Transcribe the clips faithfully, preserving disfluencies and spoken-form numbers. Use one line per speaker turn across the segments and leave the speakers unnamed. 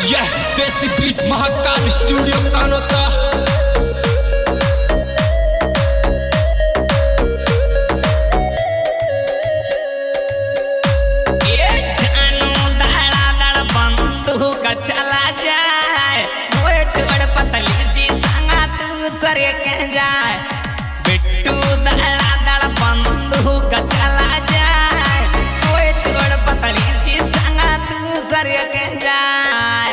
यह देसी beat Mahakal studio Kanota.
ये जानू दाड़ा दाड़ बंदूक चला जाए, वो छोड़ पतली सी संगा तू सरे के जाए। बिट्टू दाड़ा दाड़ बंदूक चला जाए, वो छोड़ पतली सी संगा तू सरे के जाए।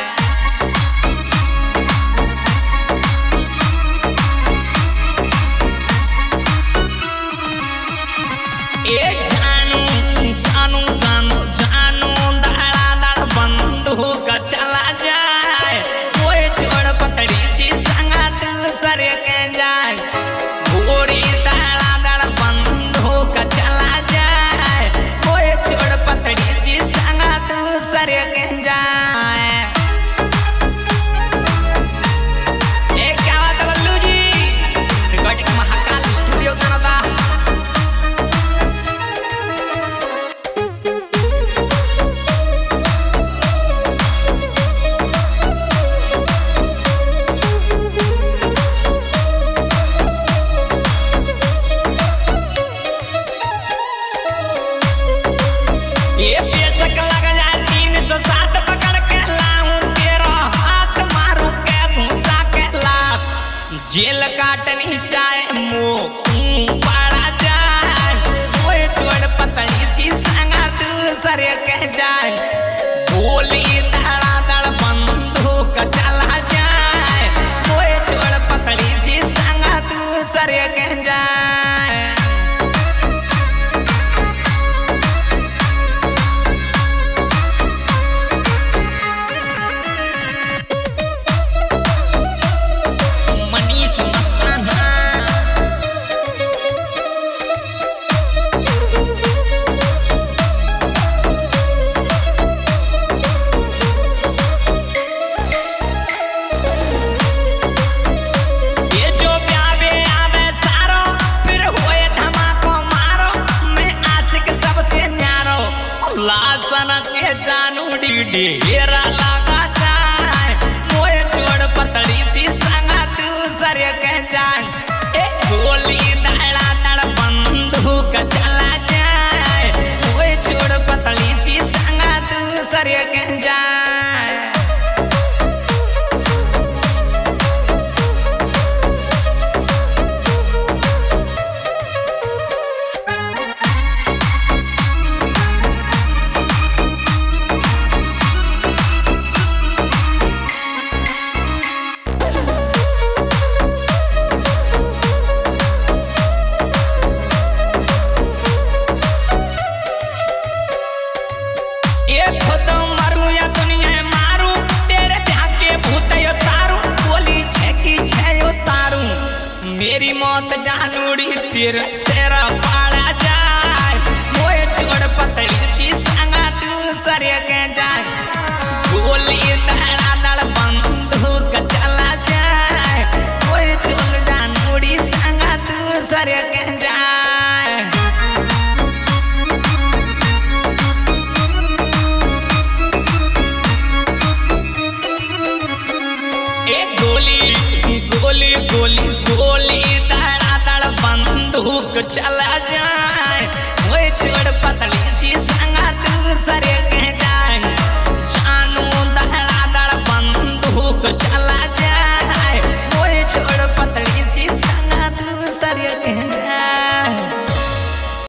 ये जानू जानू जानू जानू दाड़ा दाड़ बंदूक चला जाए, वो छोड़ पतली सी संगा तू सरे के जाए। गोरी दाड़ा दाड़ बंदूक चला जाए, वो छोड़ पतली सी संगा तू सरे के जाए। ए क्या बात है Lallu ji, recording Mahakal studio Canada. ये बेशक लग जाए तीन सौ सात पकड़ के लाऊं तेरा हाथ मारू के घुसा के लात। जेल काटनी चाहे मुंह पड़ा जाए, वो छोड़ पतली सी संगा तू सरे के जाए। गोली दाड़ा दाड़ बंदूक चला जाए, वो छोड़ पतली सी संगा तू सरे के जाए। मनीष मस्ताना ये जो प्यावे आवे सारो, फिर होए धमाको मारो। मैं आशिक सबसे न्यारो, लासन के जानू डीडी हेरा लगा जाए, मोए छोड़ पतली सी संगा तू सरे के जाए। ए गोली दाड़ा दाड़ बंदूक चला जाए, मोए छोड़ पतली सी संगा तू सरे के जाए। ये खुद मरू या दुनिया मारू, तेरे प्यार के भूत यो तारू। बोली छेकी छे यो तारू, मेरी मौत जानूड़ी तेरे सेरा पाड़ा जाए। मोए छोड़ पतली सी संगा तू सरे के जाए। गोली दाड़ा दाड़ बंदूक चला जाए, मोए छोड़ जानूड़ी संगा तू सरे के जाए। एक गोली गोली गोली गोली दाड़ा दाड़ बंदूक चला जा।